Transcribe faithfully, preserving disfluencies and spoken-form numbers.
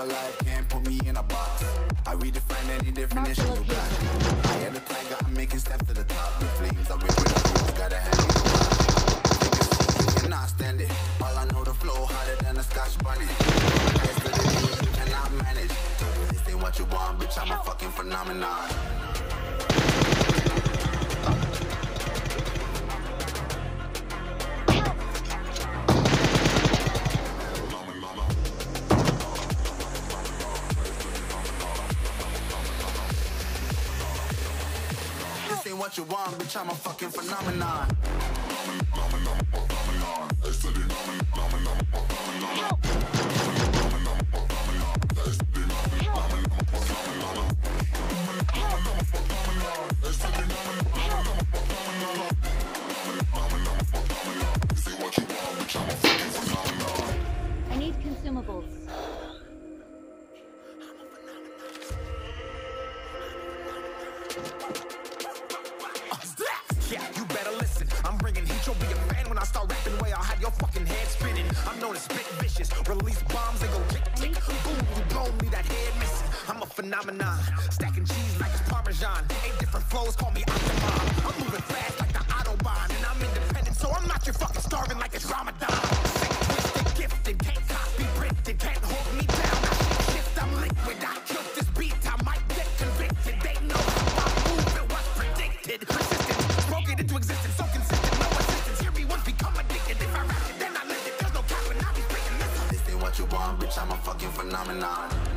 life, can't put me in a box. I redefine any definition you got. I am the tiger, I'm making steps to the top. The flames are ripping the roof, gotta hand me the rock. You cannot stand it. All I know, the flow harder than a Scotch bunny. Rest of the day, you cannot manage. This ain't what you want, bitch, I'm a fucking phenomenon. What you want, bitch, I'm a fucking phenomenon. I need consumables. Yeah, you better listen. I'm bringing heat, you'll be a fan when I start rapping way. I'll have your fucking head spinning. I'm known as spit vicious. Release bombs and go tick tick. Boom, you blow me, that head missing. I'm a phenomenon. Stacking cheese like it's Parmesan. Eight different flows, call me Octomom. I'm moving fast like the Autobahn. And I'm independent, so I'm not your fucking starving like it's Ramadan. Sick, twisted, gifted, can't copy, printed, can't hold me down. I shift, I'm liquid. I killed this beat, I might get convicted. They know how I move, it was predicted. Into existence, so consistent, no assistance. Hear me once, become addicted. If I rap it, then I live it. There's no cap, and I'll be speaking this. This ain't what you want, bitch, I'm a fucking phenomenon.